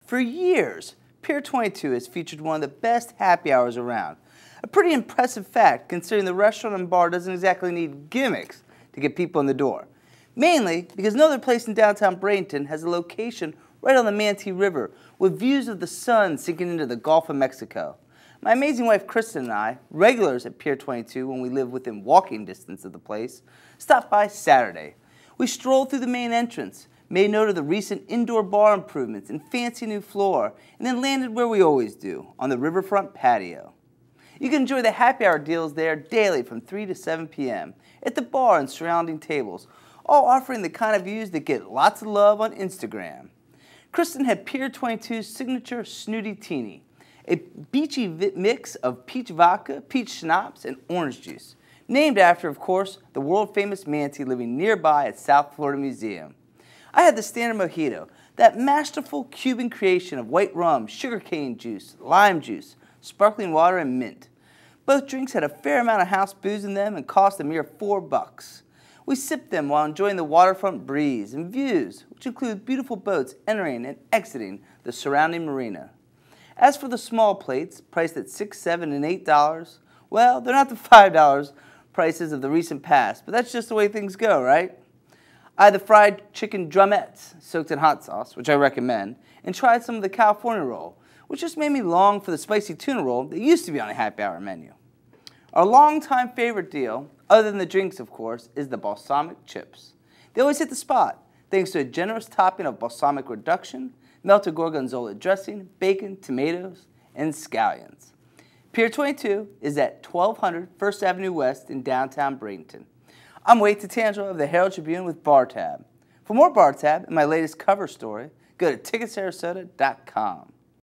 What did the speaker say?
For years, Pier 22 has featured one of the best happy hours around. A pretty impressive fact considering the restaurant and bar doesn't exactly need gimmicks to get people in the door. Mainly because no other place in downtown Bradenton has a location right on the Manatee River with views of the sun sinking into the Gulf of Mexico. My amazing wife Kristen and I, regulars at Pier 22 when we live within walking distance of the place, stopped by Saturday. We strolled through the main entrance, made note of the recent indoor bar improvements and fancy new floor, and then landed where we always do, on the riverfront patio. You can enjoy the happy hour deals there daily from 3 to 7 p.m. at the bar and surrounding tables, all offering the kind of views that get lots of love on Instagram. Kristen had Pier 22's signature Snooty Teeny, a beachy mix of peach vodka, peach schnapps, and orange juice, named after, of course, the world-famous manatee living nearby at South Florida Museum. I had the standard mojito, that masterful Cuban creation of white rum, sugarcane juice, lime juice, sparkling water, and mint. Both drinks had a fair amount of house booze in them and cost a mere $4. We sipped them while enjoying the waterfront breeze and views, which include beautiful boats entering and exiting the surrounding marina. As for the small plates, priced at $6, $7, and $8, well, they're not the $5 prices of the recent past, but that's just the way things go, right? I had the fried chicken drumettes soaked in hot sauce, which I recommend, and tried some of the California roll, which just made me long for the spicy tuna roll that used to be on a happy hour menu. Our longtime favorite deal, other than the drinks of course, is the balsamic chips. They always hit the spot, thanks to a generous topping of balsamic reduction, melted gorgonzola dressing, bacon, tomatoes, and scallions. Pier 22 is at 1200 First Avenue West in downtown Bradenton. I'm Wade Tatangelo of the Herald Tribune with Bar Tab. For more Bar Tab and my latest cover story, go to ticketsarasota.com.